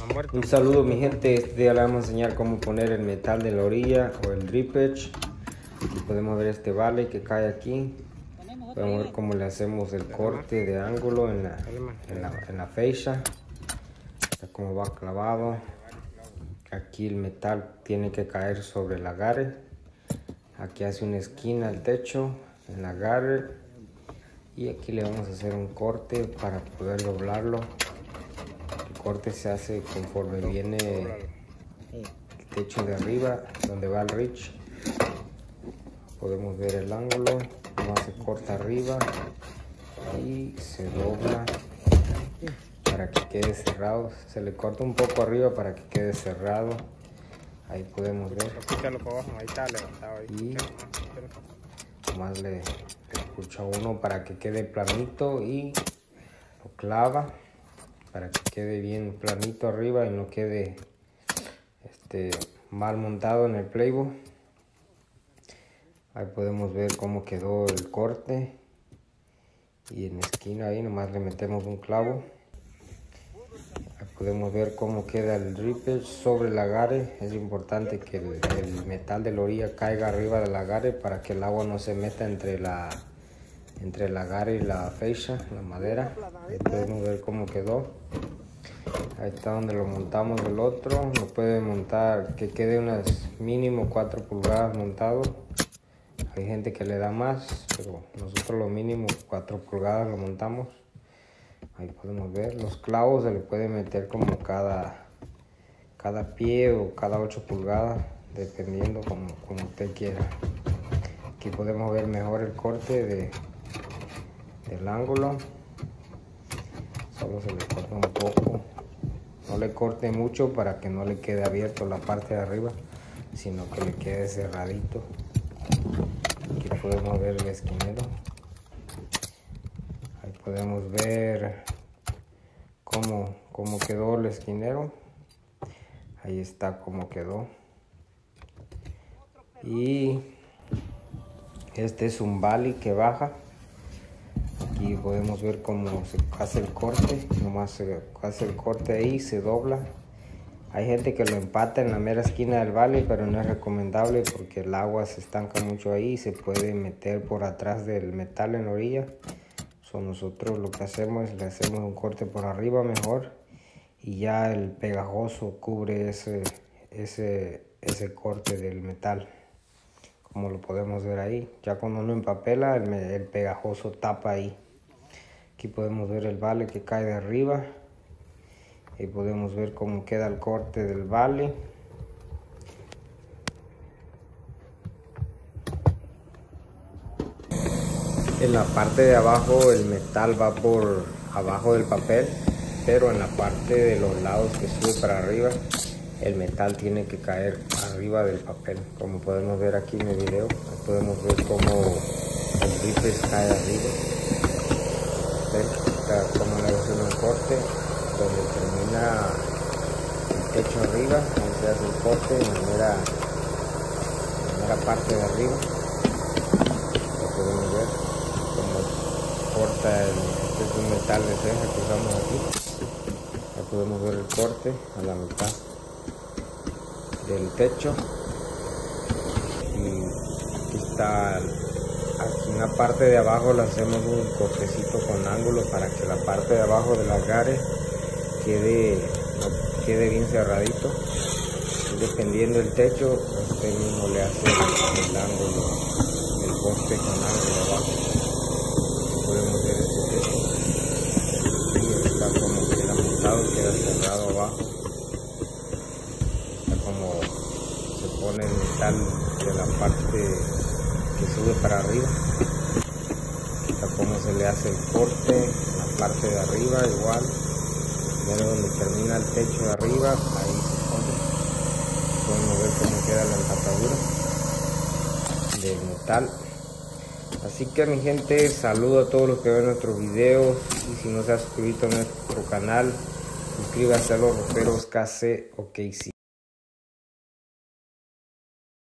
Un saludo mi gente, este día le vamos a enseñar cómo poner el metal de la orilla o el drip edge. Y podemos ver este vale que cae aquí. Podemos ver cómo le hacemos el corte de ángulo en la fecha. Está como va clavado. Aquí el metal tiene que caer sobre el agarre. Aquí hace una esquina al techo en el agarre. Y aquí le vamos a hacer un corte para poder doblarlo. El corte se hace conforme viene el techo de arriba, donde va el reach. Podemos ver el ángulo, nomás se corta arriba y se dobla para que quede cerrado. Se le corta un poco arriba para que quede cerrado. Ahí podemos ver. Y nomás le escucha uno para que quede planito y lo clava para que quede bien planito arriba y no quede mal montado en el playbook. Ahí podemos ver cómo quedó el corte y en la esquina ahí nomás le metemos un clavo. Ahí podemos ver cómo queda el drip edge sobre el agarre. Es importante que el metal de la orilla caiga arriba del agarre para que el agua no se meta entre el agarre y la fecha, la madera. Ahí podemos ver cómo quedó. Ahí está donde lo montamos el otro. Lo puede montar que quede unas mínimo 4 pulgadas montado. Hay gente que le da más, pero nosotros lo mínimo 4 pulgadas lo montamos. Ahí podemos ver los clavos, se le puede meter como cada pie o cada 8 pulgadas, dependiendo como usted quiera. Aquí podemos ver mejor el corte del ángulo. Solo se le corta un poco. No le corte mucho para que no le quede abierto la parte de arriba, sino que le quede cerradito. Aquí podemos ver el esquinero. Ahí podemos ver cómo quedó el esquinero. Ahí está cómo quedó. Y este es un valley que baja. Aquí podemos ver cómo se hace el corte. Nomás se hace el corte ahí, se dobla. Hay gente que lo empata en la mera esquina del valley, pero no es recomendable porque el agua se estanca mucho ahí y se puede meter por atrás del metal en la orilla. Nosotros lo que hacemos es le hacemos un corte por arriba mejor y ya el pegajoso cubre ese corte del metal, como lo podemos ver ahí. Ya cuando uno empapela, el pegajoso tapa ahí. Aquí podemos ver el valley que cae de arriba. Y podemos ver cómo queda el corte del valley. En la parte de abajo el metal va por abajo del papel, pero en la parte de los lados que sube para arriba, el metal tiene que caer arriba del papel. Como podemos ver aquí en el video, podemos ver cómo el drip edge cae arriba. Como le hacen un corte donde termina el techo arriba, donde se hace el corte en la mera parte de arriba. Lo podemos ver cómo corta este es un metal de ceja que usamos aquí. Ya podemos ver el corte a la mitad del techo. Y aquí está. Aquí en la parte de abajo le hacemos un cortecito con ángulo para que la parte de abajo del agarre quede bien cerradito. Y dependiendo del techo, usted mismo le hace el ángulo, el poste con ángulo abajo. Podemos ver este techo. Y está como queda montado, queda cerrado abajo. Está como se pone el metal de la parte que sube para arriba. Está como se le hace el corte en la parte de arriba igual. Primero donde termina el techo de arriba, ahí se pone. Podemos ver cómo queda la empatadura del metal. Así que mi gente, saludo a todos los que ven nuestros videos. Y si no se ha suscrito a nuestro canal, suscríbase a los roperos KC OKC.